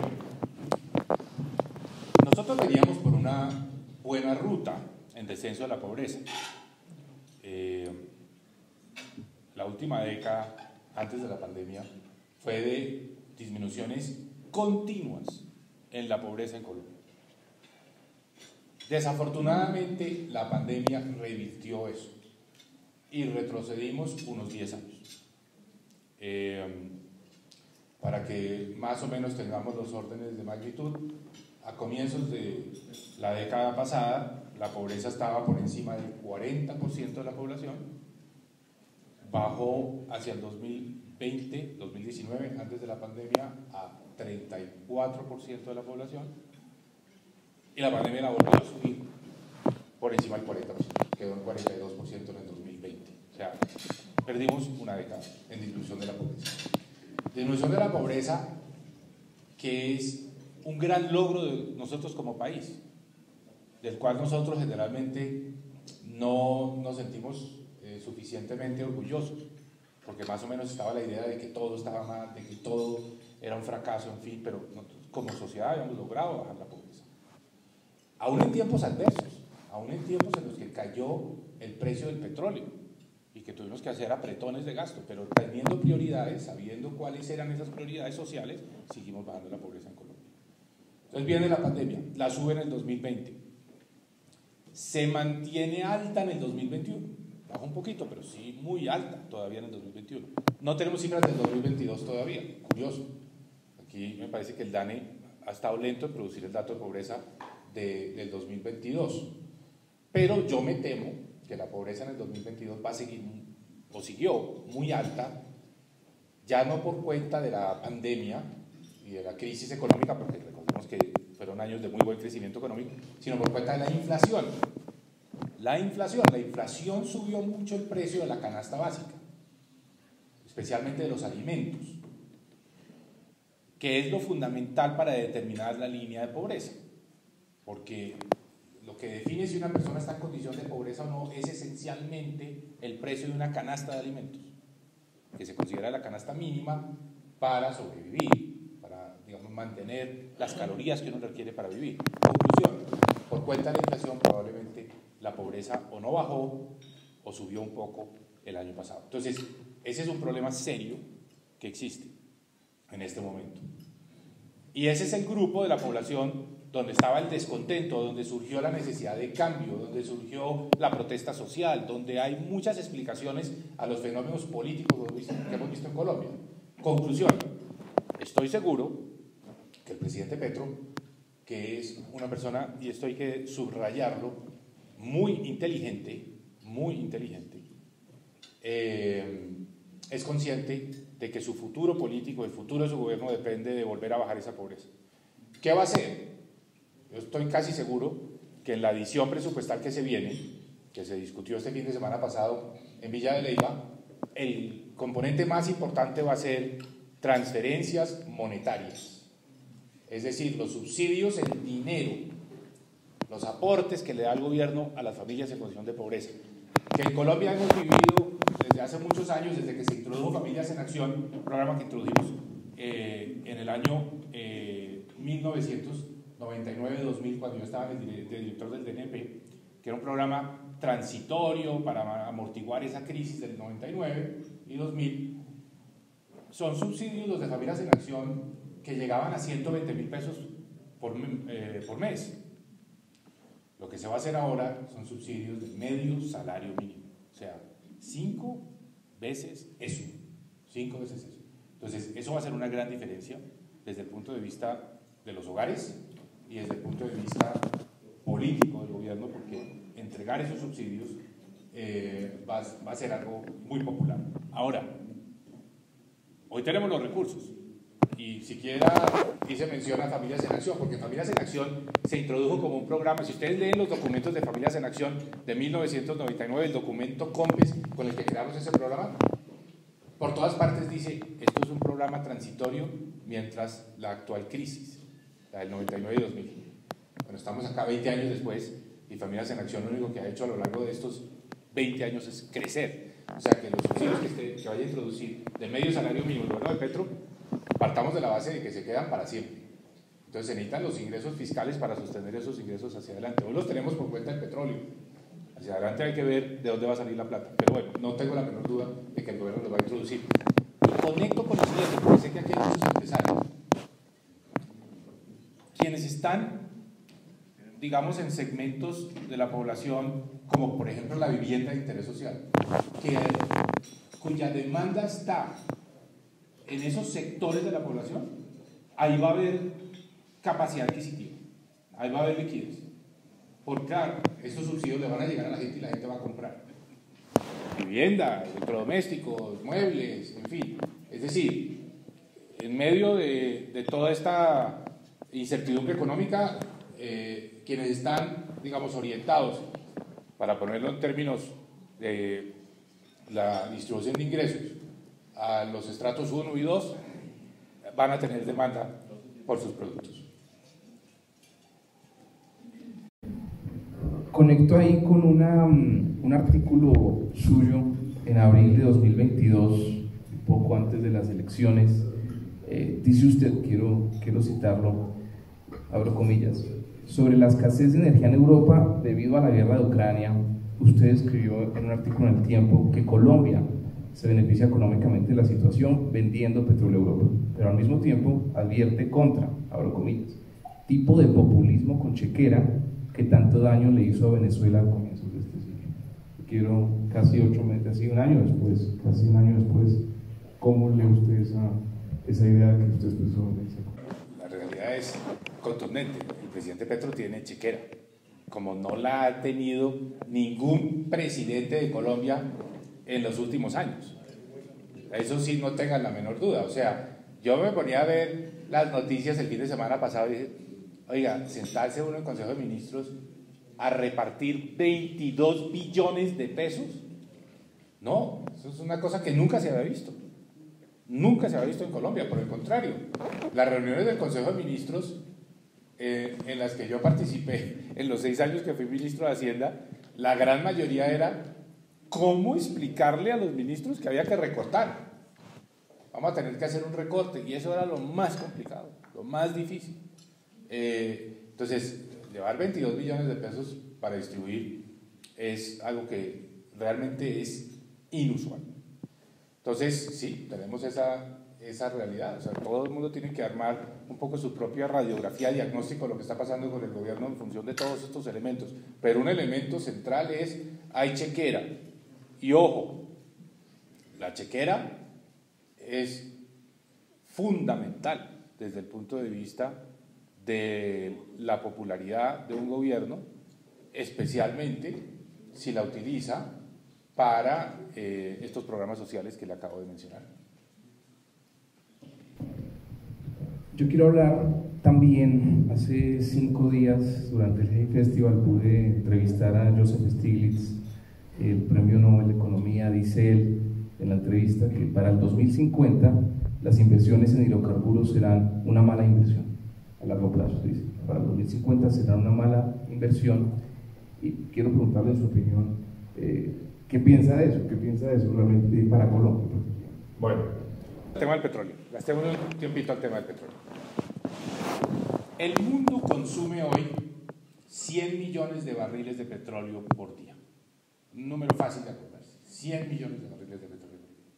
[SPEAKER 2] nosotros veníamos por una buena ruta en descenso de la pobreza. Eh, la última década, antes de la pandemia, fue de disminuciones continuas en la pobreza en Colombia. Desafortunadamente, la pandemia revirtió eso y retrocedimos unos diez años. Eh, para que más o menos tengamos los órdenes de magnitud, a comienzos de la década pasada, la pobreza estaba por encima del cuarenta por ciento de la población, bajó hacia el dos mil veinte, dos mil diecinueve, antes de la pandemia, a treinta y cuatro por ciento de la población, y la pandemia la volvió a subir por encima del cuarenta por ciento, quedó en cuarenta y dos por ciento en el dos mil veinte. O sea, perdimos una década en disminución de la pobreza. Disminución de la pobreza que es un gran logro de nosotros como país, del cual nosotros generalmente no nos sentimos eh, suficientemente orgullosos, porque más o menos estaba la idea de que todo estaba mal, de que todo era un fracaso, en fin, pero como sociedad habíamos logrado bajar la pobreza. Aún en tiempos adversos, aún en tiempos en los que cayó el precio del petróleo y que tuvimos que hacer apretones de gasto, pero teniendo prioridades, sabiendo cuáles eran esas prioridades sociales, seguimos bajando la pobreza en Colombia. Entonces viene la pandemia, la sube en el dos mil veinte, se mantiene alta en el dos mil veintiuno, bajó un poquito, pero sí muy alta todavía en el dos mil veintiuno. No tenemos cifras del dos mil veintidós todavía, curioso. Aquí me parece que el DANE ha estado lento en producir el dato de pobreza de, del dos mil veintidós, pero yo me temo que la pobreza en el dos mil veintidós va a seguir, o siguió, muy alta, ya no por cuenta de la pandemia y de la crisis económica, porque recordemos que fueron años de muy buen crecimiento económico, sino por cuenta de la inflación. La inflación, la inflación subió mucho el precio de la canasta básica, especialmente de los alimentos, que es lo fundamental para determinar la línea de pobreza, porque lo que define si una persona está en condición de pobreza o no es esencialmente el precio de una canasta de alimentos, que se considera la canasta mínima para sobrevivir, para, digamos, mantener las calorías que uno requiere para vivir. Conclusión, por cuenta de la inflación probablemente la pobreza o no bajó o subió un poco el año pasado. Entonces, ese es un problema serio que existe en este momento. Y ese es el grupo de la población donde estaba el descontento, donde surgió la necesidad de cambio, donde surgió la protesta social, donde hay muchas explicaciones a los fenómenos políticos que hemos visto en Colombia. Conclusión, estoy seguro que el presidente Petro, que es una persona, y esto hay que subrayarlo, muy inteligente, muy inteligente, eh, es consciente de que su futuro político, el futuro de su gobierno depende de volver a bajar esa pobreza. ¿Qué va a hacer? Yo estoy casi seguro que en la adición presupuestal que se viene, que se discutió este fin de semana pasado en Villa de Leyva, el componente más importante va a ser transferencias monetarias, es decir, los subsidios en dinero, los aportes que le da el gobierno a las familias en condición de pobreza, que en Colombia hemos vivido desde hace muchos años, desde que se introdujo Familias en Acción, un programa que introdujimos eh, en el año eh, mil novecientos noventa y nueve dos mil, cuando yo estaba de director del D N P, que era un programa transitorio para amortiguar esa crisis del noventa y nueve y dos mil. Son subsidios los de Familias en Acción que llegaban a ciento veinte mil pesos por, eh, por mes. Lo que se va a hacer ahora son subsidios de medio salario mínimo, o sea, cinco veces eso, cinco veces eso. Entonces, eso va a ser una gran diferencia desde el punto de vista de los hogares y desde el punto de vista político del gobierno, porque entregar esos subsidios eh, va, va a ser algo muy popular. Ahora, hoy tenemos los recursos, y siquiera hice mención a Familias en Acción, porque Familias en Acción se introdujo como un programa. Si ustedes leen los documentos de Familias en Acción de mil novecientos noventa y nueve, el documento COMPES con el que creamos ese programa, por todas partes dice, esto es un programa transitorio mientras la actual crisis, la del noventa y nueve y dos mil. Bueno, estamos acá veinte años después y Familias en Acción lo único que ha hecho a lo largo de estos veinte años es crecer. O sea, que los subsidios que, este, que vaya a introducir de medio salario mínimo el gobierno de Petro, partamos de la base de que se quedan para siempre. Entonces se necesitan los ingresos fiscales para sostener esos ingresos hacia adelante. Hoy los tenemos por cuenta del petróleo. Hacia adelante hay que ver de dónde va a salir la plata. Pero bueno, no tengo la menor duda de que el gobierno los va a introducir. Y conecto con los siguiente, porque sé que aquí hay muchos empresarios. Quienes están, digamos, en segmentos de la población, como por ejemplo la vivienda de interés social, que, cuya demanda está en esos sectores de la población, ahí va a haber capacidad adquisitiva, ahí va a haber liquidez. Porque claro, estos subsidios le van a llegar a la gente y la gente va a comprar vivienda, electrodomésticos, muebles, en fin. Es decir, en medio de, de toda esta incertidumbre económica, eh, quienes están, digamos, orientados, para ponerlo en términos de la distribución de ingresos, a los estratos uno y dos, van a tener demanda por sus productos.
[SPEAKER 1] Conecto ahí con una, un artículo suyo en abril de dos mil veintidós, poco antes de las elecciones. Eh, dice usted, quiero, quiero citarlo, abro comillas, sobre la escasez de energía en Europa debido a la guerra de Ucrania. Usted escribió en un artículo en El Tiempo que Colombia se beneficia económicamente de la situación vendiendo petróleo a Europa, pero al mismo tiempo advierte contra, abro comillas, tipo de populismo con chequera que tanto daño le hizo a Venezuela al comienzo de este siglo. quiero casi ocho meses, casi un año después, casi un año después, ¿cómo lee usted esa, esa idea que usted expresó?
[SPEAKER 2] La realidad es contundente. El presidente Petro tiene chequera, como no la ha tenido ningún presidente de Colombia en los últimos años. Eso sí, no tengan la menor duda. O sea, yo me ponía a ver las noticias el fin de semana pasado y dije, oiga, sentarse uno en el Consejo de Ministros a repartir veintidós billones de pesos. No, eso es una cosa que nunca se había visto. Nunca se había visto en Colombia. Por el contrario, las reuniones del Consejo de Ministros eh, en las que yo participé en los seis años que fui ministro de Hacienda, la gran mayoría era cómo explicarle a los ministros que había que recortar. Vamos a tener que hacer un recorte, y eso era lo más complicado, lo más difícil. Eh, entonces, llevar veintidós billones de pesos para distribuir es algo que realmente es inusual. Entonces, sí, tenemos esa, esa realidad. O sea, todo el mundo tiene que armar un poco su propia radiografía, diagnóstico de lo que está pasando con el gobierno en función de todos estos elementos. Pero un elemento central es, hay chequera. Y ojo, la chequera es fundamental desde el punto de vista de la popularidad de un gobierno, especialmente si la utiliza para eh, estos programas sociales que le acabo de mencionar.
[SPEAKER 1] Yo quiero hablar también, hace cinco días durante el Hey Festival pude entrevistar a Joseph Stiglitz, el premio Nobel de Economía. Dice él en la entrevista que para el dos mil cincuenta las inversiones en hidrocarburos serán una mala inversión a largo plazo. Dice, para el dos mil cincuenta será una mala inversión, y quiero preguntarle en su opinión, eh, ¿qué piensa de eso? ¿Qué piensa de eso realmente para Colombia?
[SPEAKER 2] Bueno, el tema del petróleo. Gastemos un tiempito al tema del petróleo. El mundo consume hoy cien millones de barriles de petróleo por día. Un número fácil de acordarse. cien millones de barriles de petróleo por día.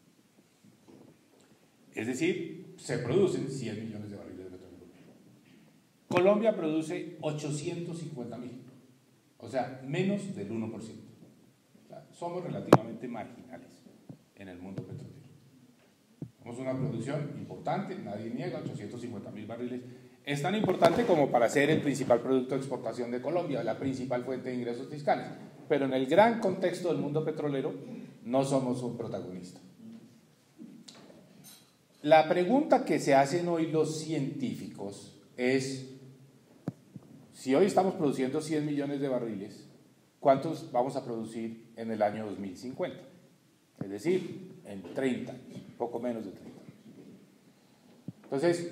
[SPEAKER 2] Es decir, se producen cien millones de barriles de petróleo por día. Colombia produce ochocientos cincuenta mil. O sea, menos del uno por ciento. O sea, somos relativamente marginales en el mundo petrolero. Somos una producción importante, nadie niega, ochocientos cincuenta mil barriles. Es tan importante como para ser el principal producto de exportación de Colombia, la principal fuente de ingresos fiscales. Pero en el gran contexto del mundo petrolero no somos un protagonista. La pregunta que se hacen hoy los científicos es, si hoy estamos produciendo cien millones de barriles, ¿cuántos vamos a producir en el año dos mil cincuenta? Es decir, en treinta años, poco menos de treinta años. Entonces,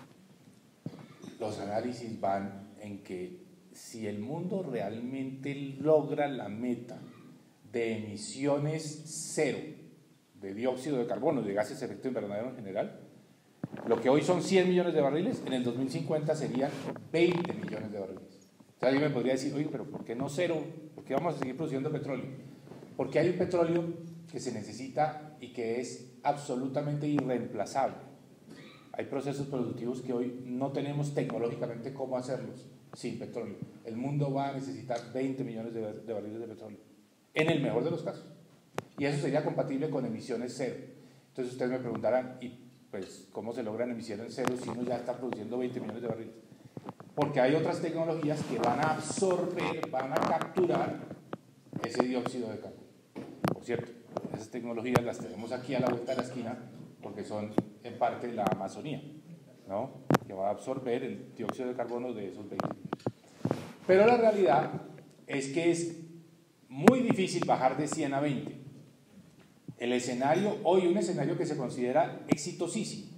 [SPEAKER 2] los análisis van en que si el mundo realmente logra la meta de emisiones cero de dióxido de carbono, de gases de efecto invernadero en general, lo que hoy son cien millones de barriles, en el dos mil cincuenta serían veinte millones de barriles. O sea, alguien me podría decir, oye, pero ¿por qué no cero? ¿Por qué vamos a seguir produciendo petróleo? Porque hay un petróleo que se necesita y que es absolutamente irreemplazable. Hay procesos productivos que hoy no tenemos tecnológicamente cómo hacerlos sin petróleo. El mundo va a necesitar veinte millones de, de barriles de petróleo, en el mejor de los casos. Y eso sería compatible con emisiones cero. Entonces ustedes me preguntarán, ¿y pues cómo se logran emisiones cero si uno ya está produciendo veinte millones de barriles? Porque hay otras tecnologías que van a absorber, van a capturar ese dióxido de carbono. Por cierto, esas tecnologías las tenemos aquí a la vuelta de la esquina porque son en parte la Amazonía, ¿no? Que va a absorber el dióxido de carbono de esos veinte millones. Pero la realidad es que es muy difícil bajar de cien a veinte. El escenario, hoy un escenario que se considera exitosísimo,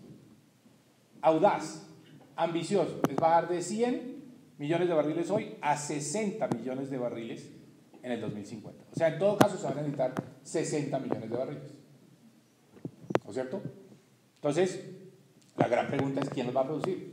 [SPEAKER 2] audaz, ambicioso, es bajar de cien millones de barriles hoy a sesenta millones de barriles en el dos mil cincuenta. O sea, en todo caso se van a necesitar sesenta millones de barriles. ¿No es cierto? Entonces, la gran pregunta es, ¿quién los va a producir?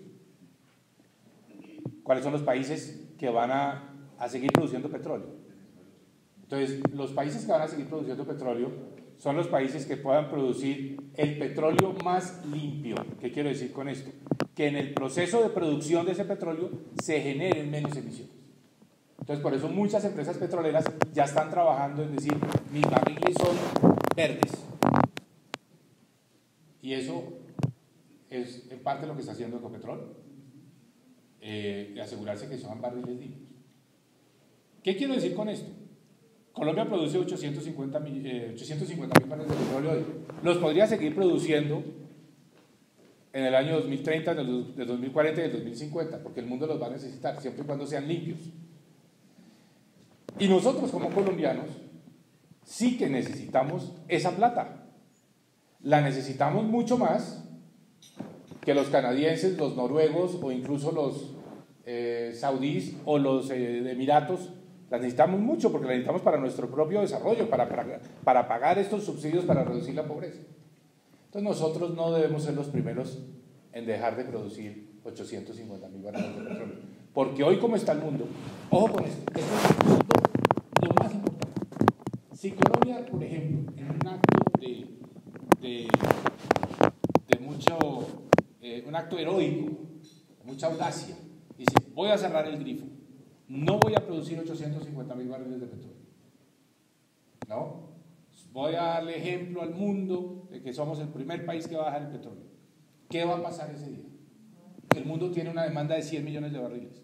[SPEAKER 2] ¿Cuáles son los países que van a, a seguir produciendo petróleo? Entonces, los países que van a seguir produciendo petróleo son los países que puedan producir el petróleo más limpio. ¿Qué quiero decir con esto? Que en el proceso de producción de ese petróleo se generen menos emisiones. Entonces, por eso muchas empresas petroleras ya están trabajando en decir, mis barriles son verdes. Y eso es en parte lo que está haciendo Ecopetrol, eh, de asegurarse que son barriles limpios. ¿Qué quiero decir con esto? Colombia produce ochocientos cincuenta mil barriles de petróleo hoy. Los podría seguir produciendo en el año dos mil treinta, del dos mil cuarenta y del dos mil cincuenta, porque el mundo los va a necesitar, siempre y cuando sean limpios. Y nosotros como colombianos sí que necesitamos esa plata. La necesitamos mucho más que los canadienses, los noruegos o incluso los eh, saudíes o los eh, emiratos. La necesitamos mucho porque la necesitamos para nuestro propio desarrollo, para, para, para pagar estos subsidios para reducir la pobreza. Entonces nosotros no debemos ser los primeros en dejar de producir ochocientos cincuenta mil barriles de petróleo. Porque hoy como está el mundo, ojo con esto, esto es lo más importante. Si Colombia, por ejemplo, en un acto de, de, de mucho, eh, un acto heroico, mucha audacia, dice, voy a cerrar el grifo, no voy a producir ochocientos cincuenta mil barriles de petróleo, ¿no? Voy a darle ejemplo al mundo de que somos el primer país que va a bajar el petróleo. ¿Qué va a pasar ese día? El mundo tiene una demanda de cien millones de barriles.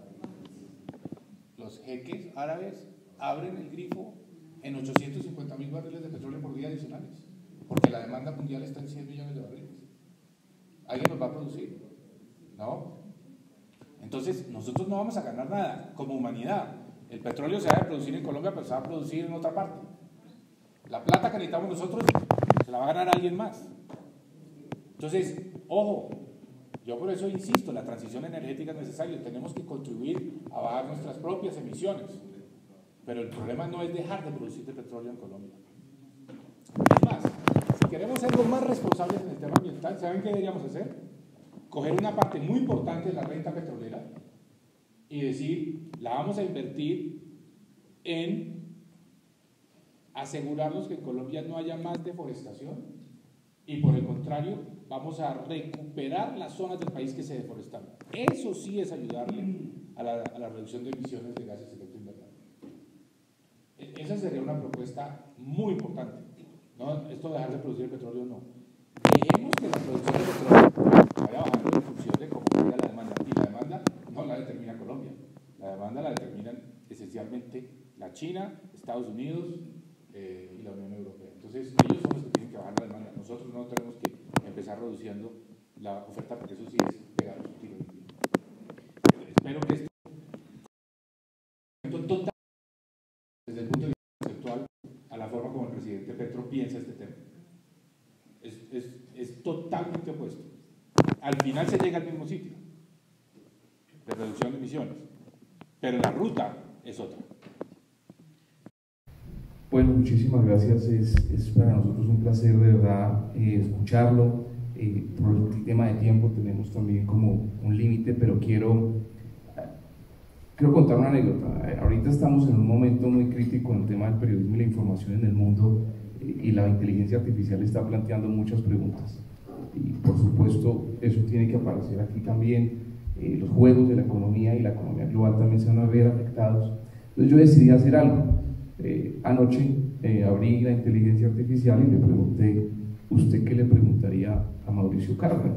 [SPEAKER 2] Los jeques árabes abren el grifo en ochocientos cincuenta mil barriles de petróleo por día adicionales, porque la demanda mundial está en cien millones de barriles. ¿Alguien los va a producir? ¿No? Entonces, nosotros no vamos a ganar nada como humanidad. El petróleo se va a producir en Colombia, pero se va a producir en otra parte. La plata que necesitamos nosotros se la va a ganar alguien más. Entonces, ojo, yo por eso insisto, la transición energética es necesaria, tenemos que contribuir a bajar nuestras propias emisiones, pero el problema no es dejar de producir de petróleo en Colombia. Es más, si queremos ser los más responsables en el tema ambiental, ¿saben qué deberíamos hacer? Coger una parte muy importante de la renta petrolera y decir, la vamos a invertir en asegurarnos que en Colombia no haya más deforestación y por el contrario vamos a recuperar las zonas del país que se deforestaron. Eso sí es ayudarle a la, a la reducción de emisiones de gases de efecto invernadero. Esa sería una propuesta muy importante, ¿no? Esto de dejar de producir el petróleo no. Dejemos que la producción de petróleo vaya bajando en función de cómo vaya la demanda. Y la demanda no la determina Colombia, la demanda la determinan esencialmente la China, Estados Unidos, Eh, y la Unión Europea. Entonces ellos son los que tienen que bajar la demanda. Nosotros no tenemos que empezar reduciendo la oferta porque eso sí es pegar un tiro. Espero que esto total desde el punto de vista conceptual a la forma como el presidente Petro piensa este tema. Es, es, es totalmente opuesto. Al final se llega al mismo sitio de reducción de emisiones, pero la ruta es otra.
[SPEAKER 1] Bueno, muchísimas gracias. Es, es para nosotros un placer de verdad eh, escucharlo. Eh, por el tema de tiempo tenemos también como un límite, pero quiero, quiero contar una anécdota. Ahorita estamos en un momento muy crítico en el tema del periodismo y la información en el mundo eh, y la inteligencia artificial está planteando muchas preguntas. Y por supuesto eso tiene que aparecer aquí también. Eh, los juegos de la economía y la economía global también se van a ver afectados. Entonces yo decidí hacer algo. Eh, anoche eh, abrí la inteligencia artificial y le pregunté, ¿usted qué le preguntaría a Mauricio Cárdenas?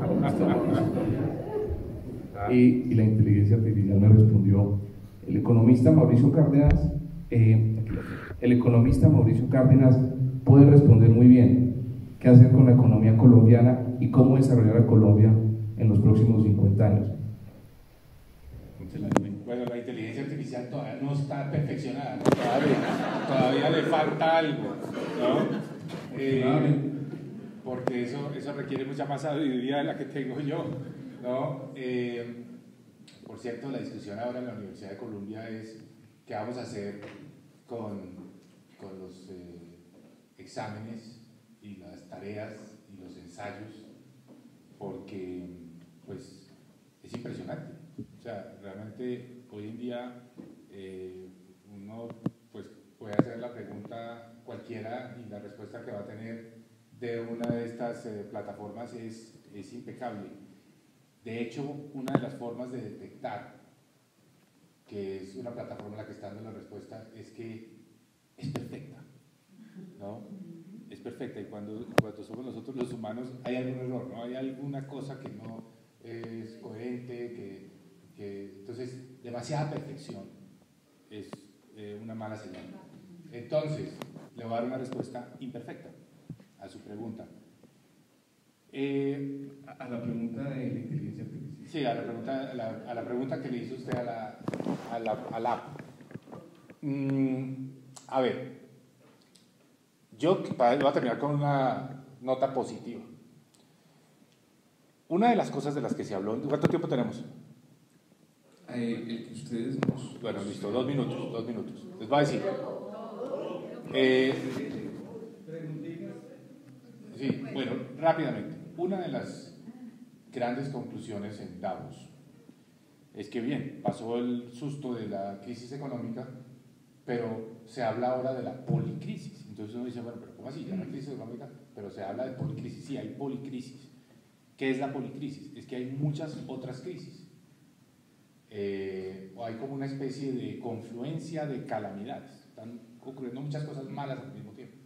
[SPEAKER 1] y, y la inteligencia artificial me respondió, el economista Mauricio Cárdenas, eh, el economista Mauricio Cárdenas puede responder muy bien qué hacer con la economía colombiana y cómo desarrollar a Colombia en los próximos cincuenta años.
[SPEAKER 2] Bueno, la inteligencia artificial todavía no está perfeccionada, ¿no? todavía, todavía le falta algo, ¿no? Eh, porque eso, eso requiere mucha más sabiduría de la que tengo yo, ¿no? Eh, por cierto, la discusión ahora en la Universidad de Columbia es qué vamos a hacer con, con los eh, exámenes y las tareas y los ensayos, porque pues es impresionante. O sea, realmente hoy en día eh, uno pues, puede hacer la pregunta cualquiera y la respuesta que va a tener de una de estas eh, plataformas es, es impecable. De hecho, una de las formas de detectar que es una plataforma en la que está dando la respuesta, es que es perfecta, ¿no? Es perfecta, y cuando, cuando somos nosotros los humanos hay algún error, ¿no? Hay alguna cosa que no es coherente, que, que entonces demasiada perfección es eh, una mala señal. Entonces, le voy a dar una respuesta imperfecta a su pregunta. Eh,
[SPEAKER 1] a, a la pregunta de la inteligencia artificial.
[SPEAKER 2] Sí, a la pregunta, a la, a la pregunta que le hizo usted a la, a la, a la app. Mm, a ver, yo voy a terminar con una nota positiva. Una de las cosas de las que se habló, ¿cuánto tiempo tenemos?
[SPEAKER 3] Eh, el que ustedes nos...
[SPEAKER 2] Bueno, listo, dos minutos, dos minutos. Les voy a decir. Eh, sí, bueno, rápidamente. Una de las grandes conclusiones en Davos es que, bien, pasó el susto de la crisis económica, pero se habla ahora de la policrisis. Entonces uno dice, bueno, pero ¿cómo así? Ya no hay crisis económica, pero se habla de policrisis. Sí, hay policrisis. ¿Qué es la policrisis? Es que hay muchas otras crisis. Eh, o hay como una especie de confluencia de calamidades. Están ocurriendo muchas cosas malas al mismo tiempo.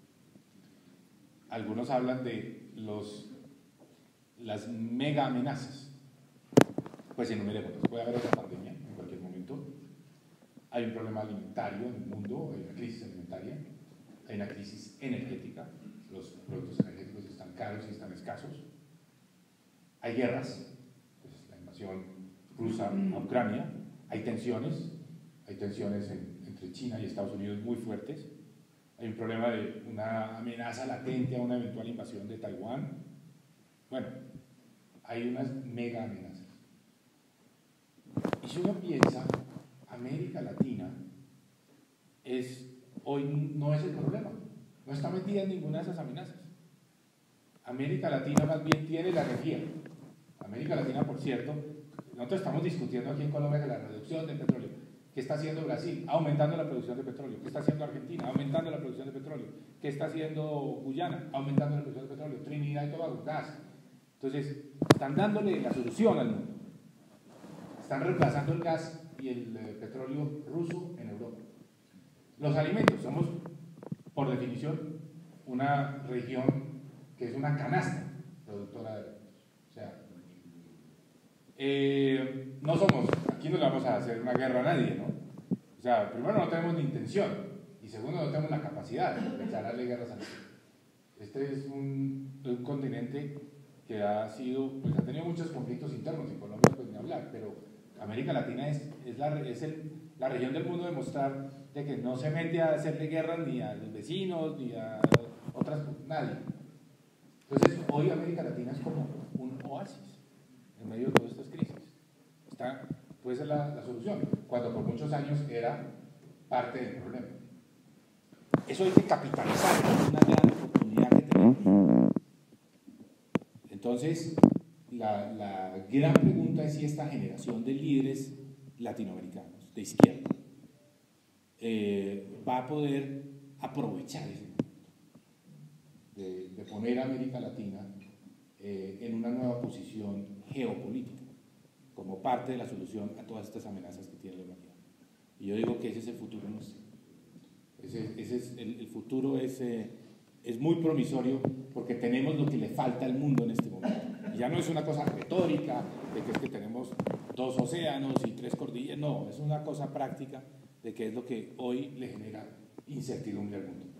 [SPEAKER 2] Algunos hablan de los, las mega amenazas. Pues enumeremos, puede haber otra pandemia en cualquier momento. Hay un problema alimentario en el mundo, hay una crisis alimentaria, hay una crisis energética, los productos energéticos están caros y están escasos. Hay guerras, pues la invasión rusa a Ucrania, hay tensiones, hay tensiones en, entre China y Estados Unidos muy fuertes, hay un problema de una amenaza latente a una eventual invasión de Taiwán. Bueno, hay unas mega amenazas. Y si uno piensa, América Latina es, hoy no es el problema, no está metida en ninguna de esas amenazas. América Latina más bien tiene la energía. América Latina, por cierto, nosotros estamos discutiendo aquí en Colombia de la reducción del petróleo. ¿Qué está haciendo Brasil? Aumentando la producción de petróleo. ¿Qué está haciendo Argentina? Aumentando la producción de petróleo. ¿Qué está haciendo Guyana? Aumentando la producción de petróleo. Trinidad y Tobago, gas. Entonces, están dándole la solución al mundo. Están reemplazando el gas y el eh, petróleo ruso en Europa. Los alimentos, somos, por definición, una región que es una canasta productora de alimentos. O sea, eh, no somos, aquí no le vamos a hacer una guerra a nadie, ¿no? O sea, primero no tenemos ni intención, y segundo no tenemos la capacidad de declararle guerras a nadie. Este es un, un continente que ha sido, pues ha tenido muchos conflictos internos, en Colombia pues ni hablar, pero América Latina es, es, la, es el, la región del mundo de mostrar de que no se mete a hacerle guerra ni a los vecinos, ni a otras, nadie. Entonces, hoy América Latina es como un oasis en medio de todas estas crisis. Está, puede ser la, la solución, cuando por muchos años era parte del problema. Eso hay que capitalizar, es una gran oportunidad que tenemos. Entonces, la, la gran pregunta es si esta generación de líderes latinoamericanos, de izquierda, eh, va a poder aprovechar ese momento de, de poner a América Latina eh, en una nueva posición geopolítica, como parte de la solución a todas estas amenazas que tiene la humanidad. Y yo digo que ese es el futuro nuestro. Ese, ese es el, el futuro es, eh, es muy promisorio porque tenemos lo que le falta al mundo en este momento. Y ya no es una cosa retórica de que es que tenemos dos océanos y tres cordilleras, no, es una cosa práctica de que es lo que hoy le genera incertidumbre al mundo.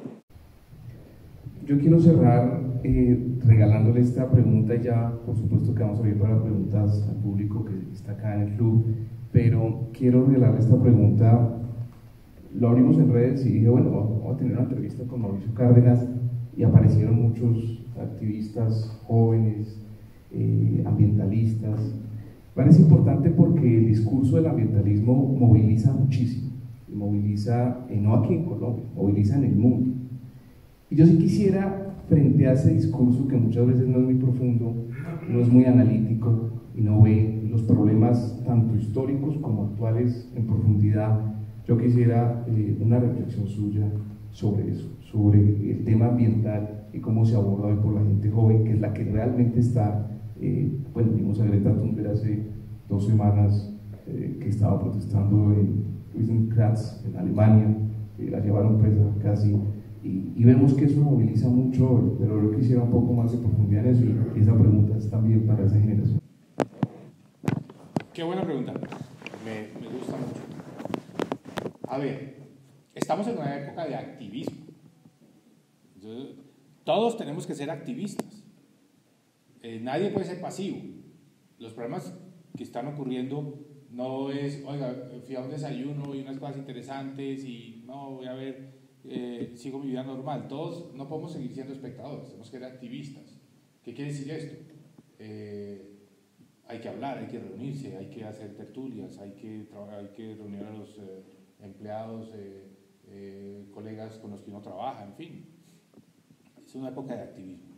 [SPEAKER 1] Yo quiero cerrar eh, regalándole esta pregunta, ya por supuesto que vamos a abrir para preguntas al público que está acá en el club, pero quiero regalarle esta pregunta. Lo abrimos en redes y dije, bueno, vamos a tener una entrevista con Mauricio Cárdenas, y aparecieron muchos activistas jóvenes, eh, ambientalistas. Parece importante porque el discurso del ambientalismo moviliza muchísimo, y moviliza, eh, no aquí en Colombia, moviliza en el mundo. Y yo sí quisiera, frente a ese discurso que muchas veces no es muy profundo, no es muy analítico y no ve los problemas tanto históricos como actuales en profundidad, yo quisiera eh, una reflexión suya sobre eso, sobre el tema ambiental y cómo se aborda hoy por la gente joven, que es la que realmente está, eh, bueno, vimos a Greta Thunberg hace dos semanas eh, que estaba protestando en Wiesenkrantz, en Alemania, que la llevaron presa casi, y, y vemos que eso moviliza mucho, pero yo quisiera un poco más de profundidad en eso, y esa pregunta es también para esa generación.
[SPEAKER 2] Qué buena pregunta, me, me gusta mucho. A ver, estamos en una época de activismo. Entonces, todos tenemos que ser activistas. Eh, nadie puede ser pasivo. Los problemas que están ocurriendo no es, oiga, fui a un desayuno y unas cosas interesantes y no, voy a ver, eh, sigo mi vida normal. Todos no podemos seguir siendo espectadores, tenemos que ser activistas. ¿Qué quiere decir esto? Eh, hay que hablar, hay que reunirse, hay que hacer tertulias, hay que, hay que reunir a los eh, empleados, eh, eh, colegas con los que uno trabaja, en fin. Es una época de activismo.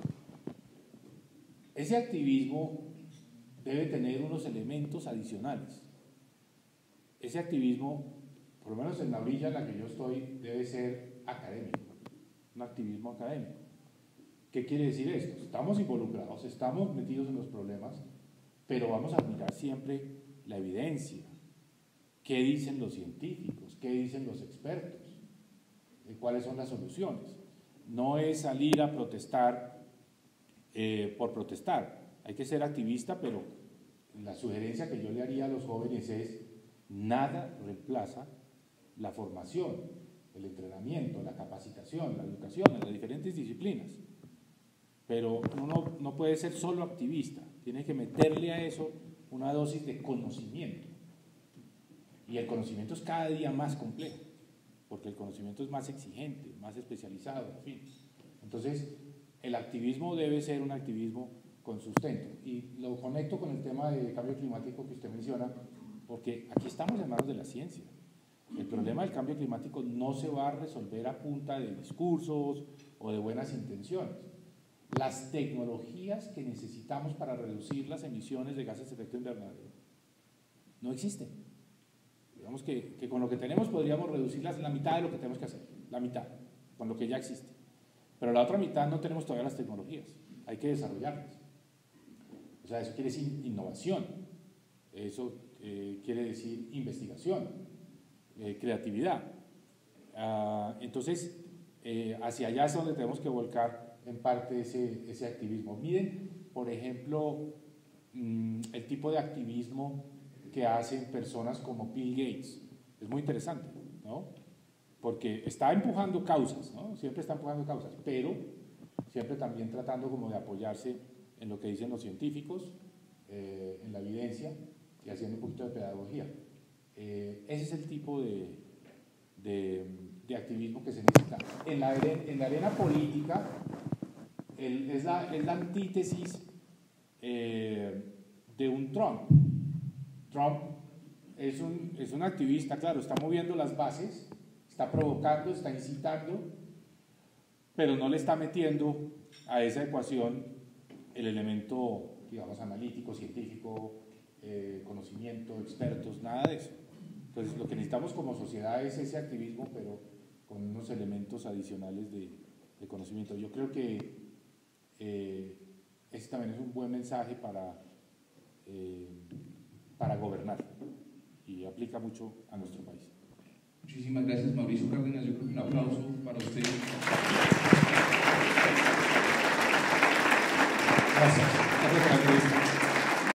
[SPEAKER 2] Ese activismo debe tener unos elementos adicionales. Ese activismo, por lo menos en la orilla en la que yo estoy, debe ser académico, un activismo académico. ¿Qué quiere decir esto? Estamos involucrados, estamos metidos en los problemas, pero vamos a mirar siempre la evidencia. ¿Qué dicen los científicos? ¿Qué dicen los expertos? ¿Cuáles son las soluciones? No es salir a protestar eh, por protestar. Hay que ser activista, pero la sugerencia que yo le haría a los jóvenes es: nada reemplaza la formación, el entrenamiento, la capacitación, la educación en las diferentes disciplinas. Pero uno no puede ser solo activista, tiene que meterle a eso una dosis de conocimiento. Y el conocimiento es cada día más complejo, porque el conocimiento es más exigente, más especializado, en fin. Entonces, el activismo debe ser un activismo con sustento. Y lo conecto con el tema de cambio climático que usted menciona, porque aquí estamos en manos de la ciencia. El problema del cambio climático no se va a resolver a punta de discursos o de buenas intenciones. Las tecnologías que necesitamos para reducir las emisiones de gases de efecto invernadero no existen. Digamos que, que con lo que tenemos podríamos reducirlas la mitad de lo que tenemos que hacer, la mitad, con lo que ya existe. Pero la otra mitad no tenemos todavía las tecnologías, hay que desarrollarlas. O sea, eso quiere decir innovación, eso eh, quiere decir investigación, eh, creatividad. Uh, entonces, eh, hacia allá es donde tenemos que volcar en parte ese, ese activismo. Miren, por ejemplo, mmm, el tipo de activismo que hacen personas como Bill Gates. Es muy interesante, ¿no? Porque está empujando causas, ¿no? Siempre está empujando causas, pero siempre también tratando como de apoyarse en lo que dicen los científicos, eh, en la evidencia y haciendo un poquito de pedagogía. Eh, ese es el tipo de, de, de activismo que se necesita. En la, en la arena política, el, es, la, es la antítesis eh, de un Trump. Trump es un, es un activista, claro, está moviendo las bases, está provocando, está incitando, pero no le está metiendo a esa ecuación el elemento, digamos, analítico, científico, eh, conocimiento, expertos, nada de eso. Entonces, lo que necesitamos como sociedad es ese activismo, pero con unos elementos adicionales de, de conocimiento. Yo creo que eh, ese también es un buen mensaje para... Eh, para gobernar, y aplica mucho a nuestro país.
[SPEAKER 3] Muchísimas gracias, Mauricio Cárdenas. Yo creo que un aplauso para usted.
[SPEAKER 2] Gracias. Gracias por la entrevista.